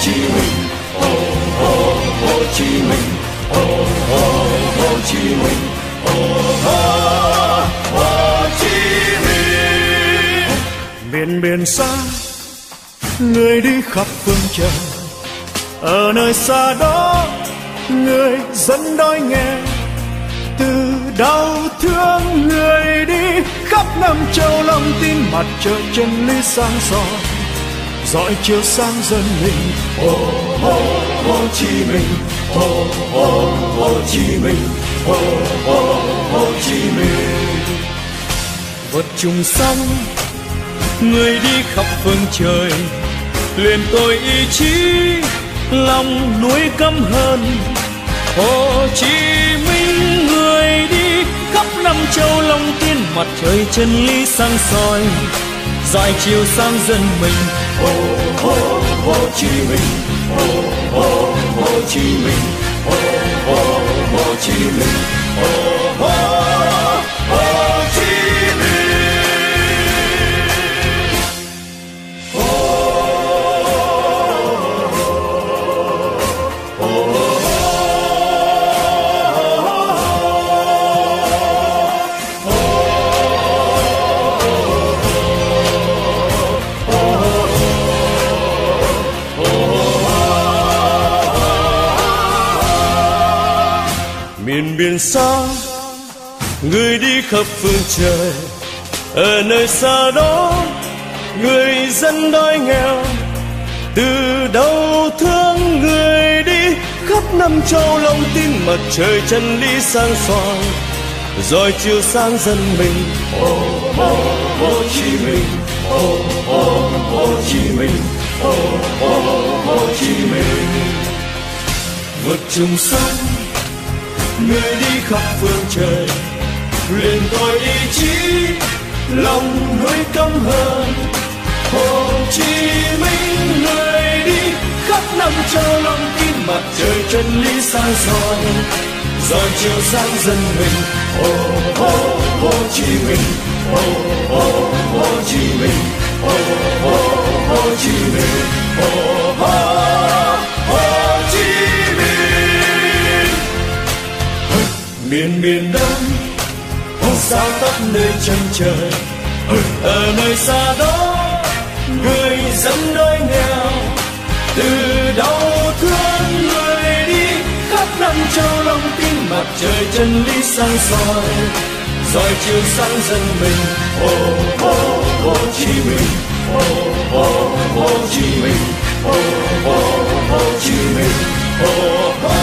Chí Minh, Hồ Chí Minh, Hồ Chí Minh, Hồ Chí Minh. Miền biển xa, người đi khắp phương trời, ở nơi xa đó người dân đói nghèo, từ đau thương người đi khắp năm châu lòng tin mặt trời chân lý sáng soi, dõi chiếu sáng dân mình. Hồ Chí Minh, Hồ Chí Minh, Hồ Chí Minh. Vượt trùng sông, người đi khắp phương trời, luyện tôi ý chí lòng núi căm hờn. Hồ Chí Minh, người đi khắp năm châu lòng tin mặt trời chân lý sáng soi, dọi chiếu sáng dân mình. Hồ Chí Minh, Hồ Chí Minh, Hồ Chí Minh, Hồ Chí Minh. Miền biển xa, người đi khắp phương trời, ở nơi xa đó người dân đói nghèo, từ đau thương người đi khắp năm châu lòng tin mặt trời chân lý sáng soi, dọi chiếu sáng dân mình. Hồ Chí Minh, Hồ Chí Minh, Hồ Chí Minh. Vượt trùng sông, người đi khắp phương trời, luyện tôi ý chí lòng núi căm hờn. Hồ Chí Minh, người đi khắp năm châu lòng tin mặt trời chân lý sáng soi, dọi chiếu sáng dân mình. Hồ Chí Minh, Hồ Chí Minh, Hồ Chí Minh, Hồ Chí Minh. Miền Đông, sao tắt nơi chân trời, ở nơi xa đó người dân đói nghèo, từ đau thương người đi khắp năm châu lòng tin mặt trời chân lý sáng soi, dọi chiếu sáng dân mình. Hồ Chí Minh, Hồ Chí Minh, Hồ Chí Minh,